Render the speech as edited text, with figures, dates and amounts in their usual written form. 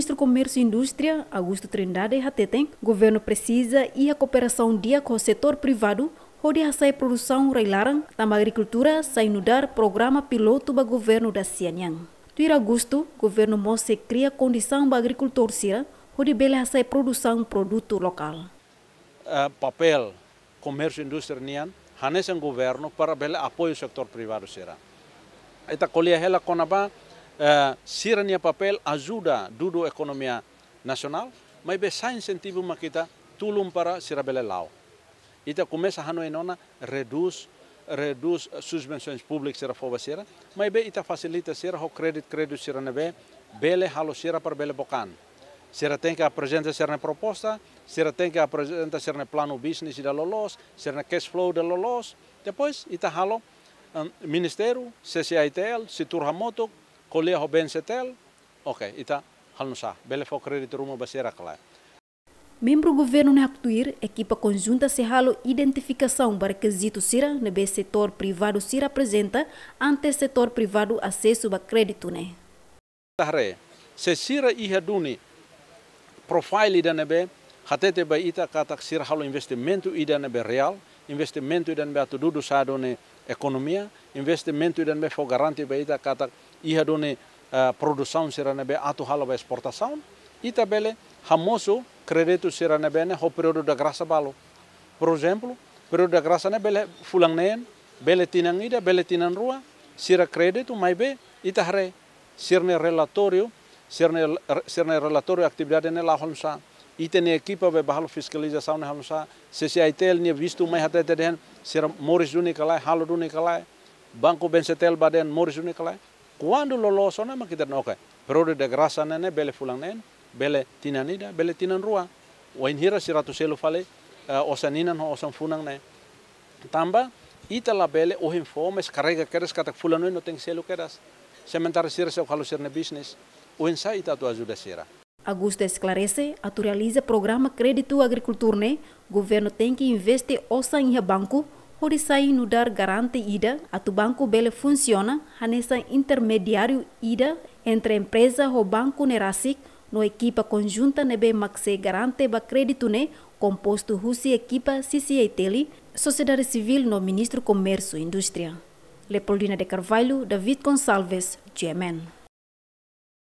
Ministro Comércio e Indústria, Augusto Trindade, hateten, governo precisa e a cooperação dia com o setor privado, onde a produção reilaram, também agricultura, sai nudar programa piloto do governo da Cianyang. Em agosto, o governo Mose cria condição para agricultor sira, onde bela a produção produto local. Papel comércio e indústria nian, hanes ang governo para bela apoio ao setor privado sira. Ita kolia hela konaba sira nia papel ajuda dudo economia nacional, mas be sa incentivo makita tulum para sira bela lao. Ita começa a nona reduz subvenções públicas sira foba sira, mas be ita facilita sira ho crédito sira nebe bele halo sira para bele bocan. Sira tem que apresentar sira proposta, sira tem que apresentar sira plano business da lolos, sira cash flow da lolos, depois ita halo ministério, CCITL, Situr Hamotok, Colia Hobensetel, ok, ita halo sa, bele fo crédito rumo basira kala. Membro do governo na actuir, equipa conjunta se halo identificação para requisito sira nebe setor privado sira apresenta ante setor privado acesso a crédito né. Tahre, se sira iha duni profile ida nebe hatete ba ita kata sira halo investimento ida nebe real, investimento ida nebe atududu sado ne economia, investimento ida nebe fo garanti ba ita kata iha duni produção sira nebe atu halo ba exportação, ita bele hamoso crédito sira nebe ne ho período da graça balo. Por exemplo, período da graça ne bele fulang nen, bele tinang ida, bele tinan rua, sira crédito mai be ita hare sirne relatório atividade ne la holsa ite ne equipa be bahalo fiscalização ne holsa CCITL ne visto mai hatete den sira moris duni kala halo duni kala banco bensetel baden moris duni kala quando loloso na makita no okay período de graça ne bele fulang nen bele tinanida bele tinan rua o inhira sira to selo fale osaninan ho osan funang ne tamba ita la bele o informes carrega queres kata fulano no tem selo queras sementar sira se halo sirne business o ensai ita tu ajuda sira. Augusto esclarece, atualiza programa crédito agricultor né, governo tem que investir osa em banco, onde sai no dar garante ida, a tu banco bele funciona, hanessa intermediário ida entre empresa e banco nerasic, no equipa conjunta nebe maxe garante ba crédito né, composto Russi equipa CCITL, sociedade civil no Ministro Comércio e Indústria. Leopoldina de Carvalho, David Gonçalves, GMN.